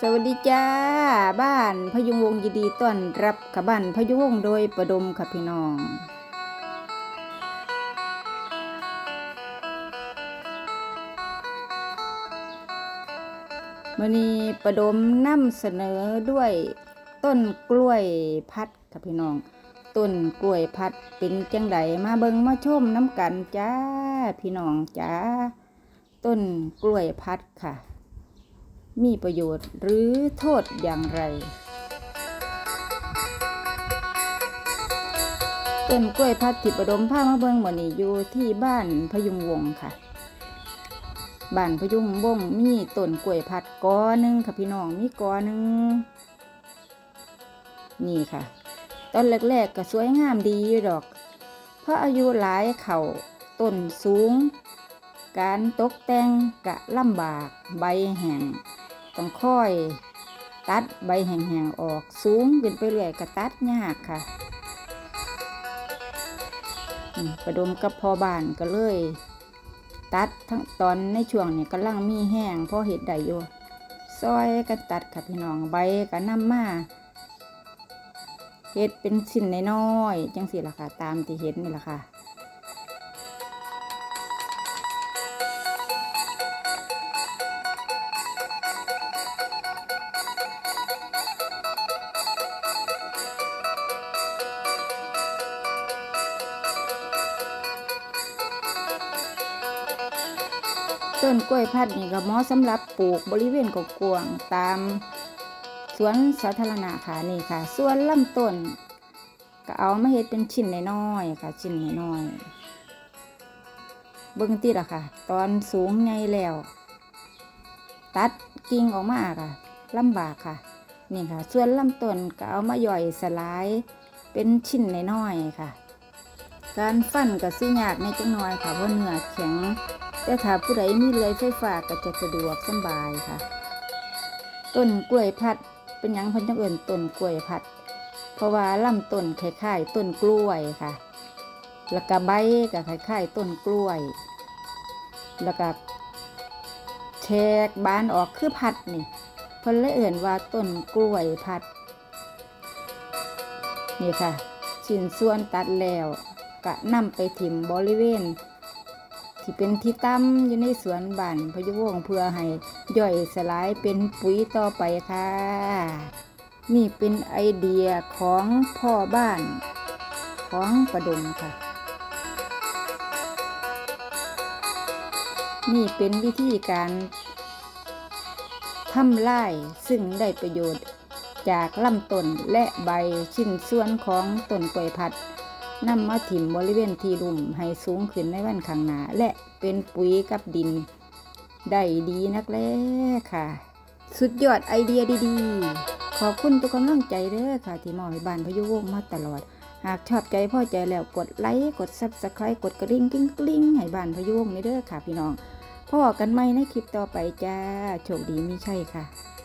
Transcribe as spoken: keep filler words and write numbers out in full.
วัสดีจ้าบ้านพยุงวงยินดีต้อนรับกับบ้านพยุงวงโดยประดมค่ะพี่น้องวันนี้ประดมนำเสนอด้วยต้นกล้วยพัดค่ะพี่น้องต้นกล้วยพัดเป็นจังไดมาเบิ่งมาชมน้ำกันจ้าพี่น้องจ้าต้นกล้วยพัดค่ะมีประโยชน์หรือโทษอย่างไรต้นกล้วยพัดที่ประดมผ้ามาเบิ่งหมดนี่อยู่ที่บ้านพยุงวงค่ะบ้านพยุงวงมีต้นกล้วยพัดกอหนึ่งค่ะพี่น้องมีกอหนึ่งนี่ค่ะต้นแรกๆก็สวยงามดีอยู่ดอกเพราะอายุหลายเข่าต้นสูงการตกแต่งกะลำบากใบแห้งต้องค่อยตัดใบแห้งๆออกสูงขึ้นไปเรื่อยก็ตัดยากค่ะประดมกับพ่อบ้านก็เลยตัดทั้งตอนในช่วงนี้กำลังมีแห้งพอเห็ดได้อยู่ซอยกันตัดค่ะพี่น้องใบก็นำมาเห็ดเป็นชิ้นน้อยๆจังสิล่ะค่ะตามที่เห็นนี่ล่ะค่ะต้นกล้วยพัดนี่ก็เหมาะสำหรับปลูกบริเวณกว้างๆตามสวนสาธารณะค่ะนี่ค่ะส่วนลำต้นก็เอามาเฮ็ดเป็นชิ้นน้อยๆค่ะชิ้นน้อยๆเบิ่งติล่ะค่ะตอนสูงใหญ่แล้วตัดกิ่งออกมาค่ะลำบากค่ะนี่ค่ะส่วนลำต้นก็เอามาย่อยสลายเป็นชิ้นน้อยๆค่ะการฟันก็สิยากในจังน้อยค่ะเพราะเนื้อแข็งแต่ถ้าผู้ใดมีเลื่อยไฟฟ้าก็จะสะดวกสบายค่ะต้นกล้วยพัดเป็นหยังเพิ่นจังเอิ้นต้นกล้วยพัดเพราะว่าลำต้นคล้ายๆต้นกล้วยค่ะแล้วก็ใบก็คล้ายๆต้นกล้วยแล้วก็แฉกบานออกคือพัดนี่เพิ่นเลยเอิ้นว่าต้นกล้วยพัดนี่ค่ะชิ้นส่วนตัดแล้วก็นำไปถิ่มบริเวณที่เป็นที่ตั้มอยู่ในสวนบ้านพยุงวงเพื่อให้ย่อยสลายเป็นปุ๋ยต่อไปค่ะนี่เป็นไอเดียของพ่อบ้านของประดมค่ะนี่เป็นวิธีการทำลายซึ่งได้ประโยชน์จากลำต้นและใบชิ้นส่วนของต้นกล้วยพัดนำมาถิ่มบริเวณที่ลุ่มให้สูงขึ้นในวันข้างหน้าและเป็นปุ๋ยกับดินได้ดีนักแลค่ะสุดยอดไอเดียดีๆขอบคุณทุกกำลังใจเด้อค่ะที่มอบให้บ้านพยุงวงมาตลอดหากชอบใจพอใจแล้วกดไลค์กดซับสไครต์กดกระดิ่งกิ้งกลิ้งให้บ้านพยุงวงนี่เด้อค่ะพี่น้องพอกันใหม่ในคลิปต่อไปจ้าโชคดีมีชัยค่ะ